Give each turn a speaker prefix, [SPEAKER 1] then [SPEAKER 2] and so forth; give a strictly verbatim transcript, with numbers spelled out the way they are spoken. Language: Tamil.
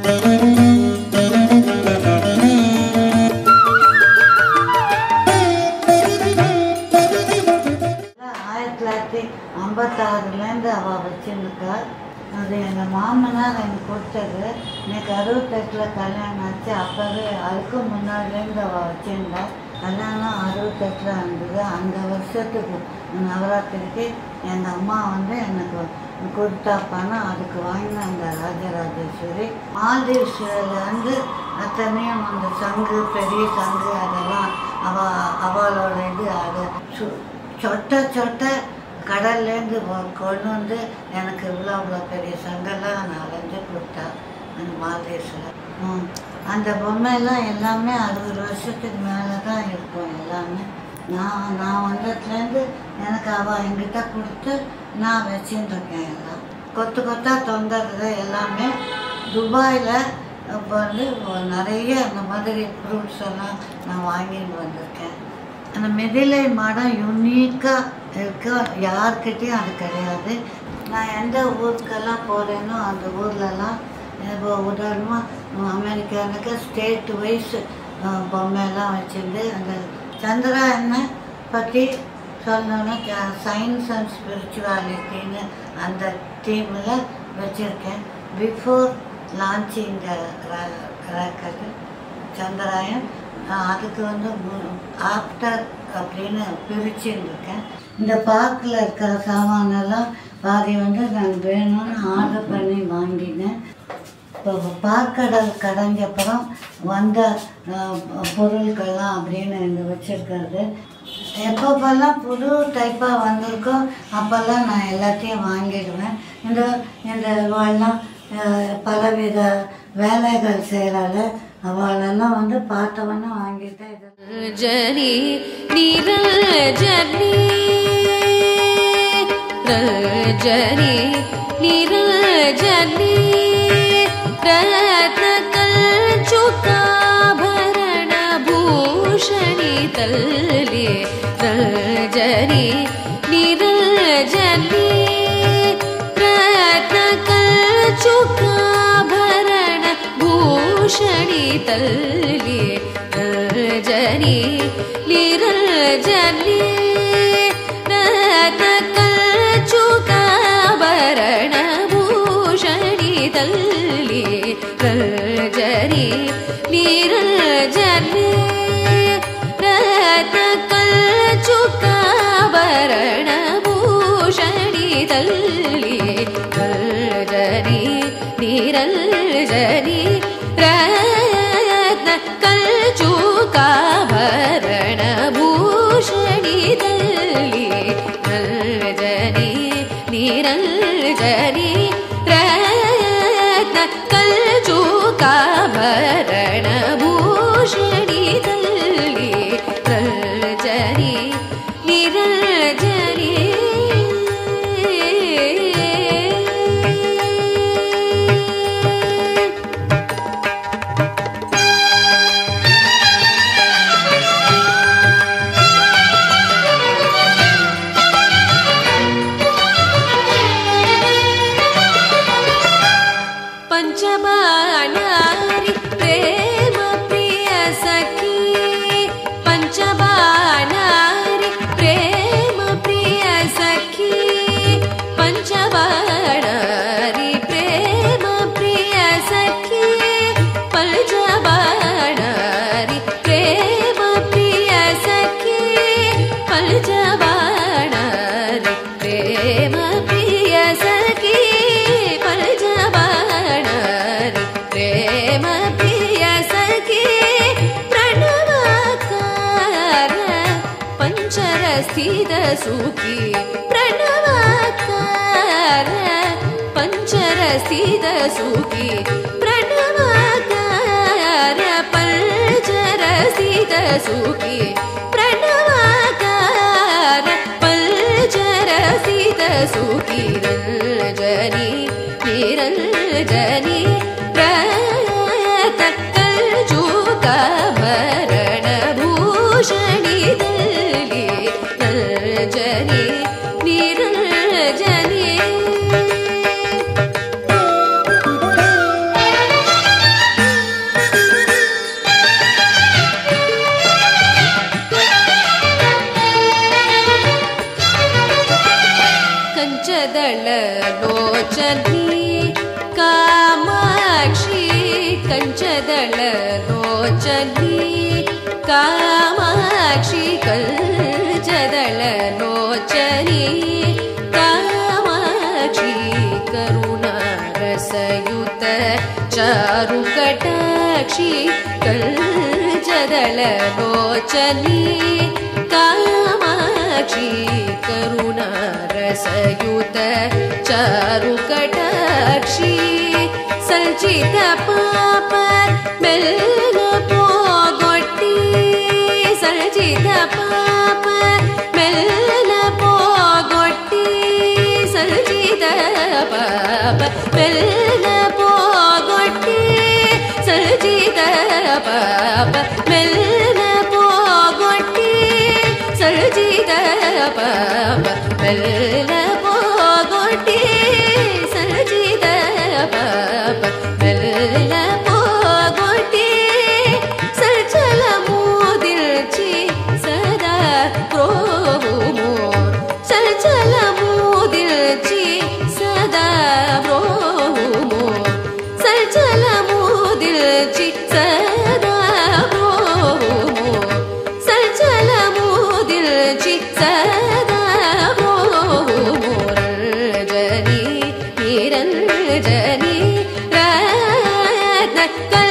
[SPEAKER 1] ஐம்பத்தாறுலேருந்து அவள் வச்சுருக்கா. அது எங்கள் மாமனார் எனக்கு கொடுத்தது. எனக்கு அறுபத்தெட்டில் கல்யாணம் ஆச்சு. அப்போவே அதுக்கு முன்னாடிலேருந்து அவள் வச்சுருந்தா. கல்யாணம் அறுபத்தெட்டில் இருந்தது. அந்த வருஷத்துக்கு நவராத்திரிக்கு எங்கள் அம்மா வந்து எனக்கு கொடுத்தா பணம். அதுக்கு வாங்கின அந்த ராஜராஜேஸ்வரி மால்தீவ்ஸ்லேருந்து அத்தனையும் அந்த சங்கு, பெரிய சங்கு, அதெல்லாம் அவ அவளோட இது. அது சு சொட்ட சொட்ட கடல்லேருந்து கொண்டு வந்து எனக்கு இவ்வளோ இவ்வளோ பெரிய சங்கெல்லாம் நான் அலைஞ்சு கொடுத்தா அந்த மால்தீவ்ஸில். அந்த பொம்மையெல்லாம் எல்லாமே அறுபது வருஷத்துக்கு மேலே தான் இருக்கும் எல்லாமே. நான் நான் வந்ததுலேருந்து எனக்கு அவள் என்கிட்ட கொடுத்து நான் வச்சுருக்கேன். எல்லாம் கொத்து கொத்தாக தொங்குறது எல்லாமே. துபாயில் இப்போ வந்து நிறைய அந்த மாதிரி ஃப்ரூட்ஸ் எல்லாம் நான் வாங்கிட்டு வந்திருக்கேன். அந்த மிதிலை மாடம் யூனிக்காக இருக்க, யார்கிட்டையும் அது கிடையாது. நான் எந்த ஊருக்கெல்லாம் போகிறேனோ அந்த ஊர்லலாம் இப்போ உதாரணமாக அமெரிக்கானுக்கு ஸ்டேட் வைஸ் பொம்மையெல்லாம் வச்சுருந்து அந்த சந்திராயனை பற்றி சொல்லணுன்னா சயின்ஸ் அண்ட் ஸ்பிரிச்சுவாலிட்டின்னு அந்த தீமில் வச்சுருக்கேன். பிஃபோர் லான்ச்சிங் ராக்கெட்டு சந்திராயன், அதுக்கு வந்து ஆஃப்டர் அப்படின்னு பிரிச்சுருக்கேன். இந்த பார்க்கில் இருக்கிற சாமானெல்லாம் பாதி வந்து நான் வேணும்னு ஆர்டர் பண்ணி வாங்கினேன். இப்போ பார்க்கடல் கடைஞ்சப்புறம் வந்த பொருட்கள்லாம் அப்படின்னு இங்கே வச்சுருக்கிறது. எப்பப்பெல்லாம் புது டைப்பாக வந்திருக்கோ அப்போல்லாம் நான் எல்லாத்தையும் வாங்கிடுவேன். இந்த இந்த எல்லாம் பலவித வேலைகள் செய்கிறாள். அவளெல்லாம் வந்து பார்த்தவொன்னே வாங்கிட்டேன்.
[SPEAKER 2] ஜனி நிரஞ்சனி ரஜனி நிரஞ்சனி ரத்னகல்சுகாபரண பூஷணி தல்லே ரஜனி நிரஞ்சனி ரத்னகல்சுகாபரண பூஷணி தல்லே ரஜனி நிரஞ்சனி ரத்னகல்சுகாபரண பூஷணி தல்லே ரஜனி நிரஞ்சனி ரத்னகல்சுகாபரண பூஷணி தல்லே ரஜனி நிரஞ்சனி ரத்னகல்சுகாபரண பூஷணி தல்லே ரஜனி நிரஞ்சனி ரத்னகல்சுகாபரண பூஷணி தல்லே ரஜனி நிரஞ்சனி पंचबाणारी प्रेम प्रिय सखी पंचबाणारी प्रेम प्रिय सखी पंचबाणारी प्रेम प्रिय सखी पंचबाणारी प्रेम प्रिय सखी पंचबाणारी प्रेम प्रिय सखी पंचबाणारी प्रेम प्रिय सखी प्रणवाकार पंचरस्थित सुखी प्रणवाकार पंचरस्थित सुखी प्रणवाकार पंचरस्थित सुखी प्रणवाकार पंचरस्थित सुखी रजनी निरञ्जनी रत्नकल्सुकाभरण भूषणि दल्ले रजनी निरञ्जनी कञ्जदललोचनी कामाक्षि कञ्जदललोचनी कामाक्षि करुणारसयुत चारुकटाक्षि कञ्जदललोचनी कामाक्षि करुणारसयुत चारुकटाक्षि सञ्चित पाप मेल्ल पोगొట్టి सञ्चित पाप मेल्ल पोगొట్టి सञ्चित पाप मेल्ल पोगొట్టి सञ्चित पाप मेल्ल पोगొట్టి सञ्चित पाप मेल्ल पोगొట్టి सञ्चित पाप मेल्ल पोगొట్టి सचलमुदिर्చి सदा प्रोहुमो सचलमुदिर्చి सदा प्रोहुमो सचलमुदिर्చి सदा प्रोहुमो सचलमुदिर्చి सदा प्रोहुमो रञ्जनी निरञ्जनी रत्न